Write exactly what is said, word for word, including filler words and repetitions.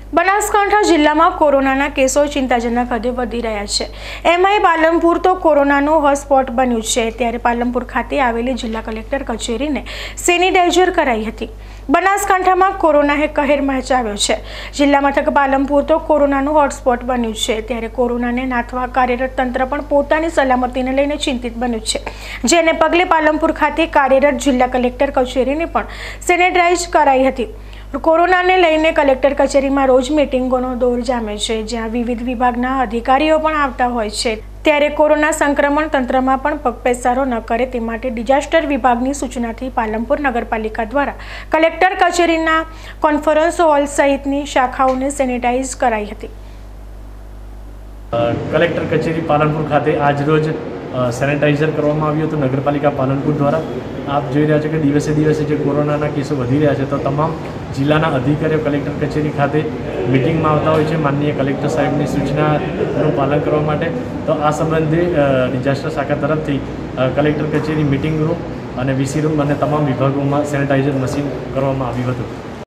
બનાસકાંઠા જિલ્લામાં કોરોનાના કેસો ચિંતાજનક હદે વધી રહ્યા છે। એમાંય પાલનપુર તો કોરોનાનું હોટસ્પોટ બન્યું છે। ત્યારે પાલનપુર ખાતે આવેલી જિલ્લા કલેક્ટર કચેરીને સેનિટાઈઝર કરાઈ હતી। બનાસકાંઠામાં કોરોનાએ કહેર મચાવ્યો છે। જિલ્લા મથક પાલનપુર તો કોરોનાનું હોટસ્પોટ બન્યું છે। ત્યારે કોરોનાને નાથવા કાર્યરત તંત્ર પણ પોતાની સલામતીને લઈને ચિંતિત બન્યું છે, જેને પગલે પાલનપુર ખાતે કાર્યરત જિલ્લા કલેક્ટર કચેરીને પણ સેનિટાઈઝ કરાઈ હતી। કોરોનાને લઈને કલેક્ટર કચેરીમાં રોજ મીટિંગોનો દોર જામે છે, જ્યાં વિવિધ વિભાગના અધિકારીઓ પણ આવતા હોય છે। ત્યારે કોરોના સંક્રમણ તંત્રમાં પણ પગપેસારો ન કરે તે માટે ડિઝાસ્ટર વિભાગની સૂચનાથી પાલનપુર નગરપાલિકા દ્વારા કલેક્ટર કચેરીના કોન્ફરન્સ હોલ સહિતની શાખાઓને સેનિટાઈઝ કરાઈ હતી। કલેક્ટર કચેરી પાલનપુર ખાતે આજરોજ સેનિટાઈઝર કરવામાં આવ્યું હતું નગરપાલિકા પાલનપુર દ્વારા। આપ જોઈ રહ્યા છો કે દિવસે દિવસે જે કોરોનાના કેસો વધી રહ્યા છે, તો તમામ જિલ્લાના અધિકારીઓ કલેક્ટર કચેરી ખાતે મિટિંગમાં આવતા હોય છે માનનીય કલેક્ટર સાહેબની સૂચનાનું પાલન કરવા માટે। તો આ સંબંધે ડિઝાસ્ટર શાખા તરફથી કલેક્ટર કચેરી મિટિંગ રૂમ અને વીસી રૂમ અને તમામ વિભાગોમાં સેનિટાઈઝર મશીન કરવામાં આવ્યું હતું।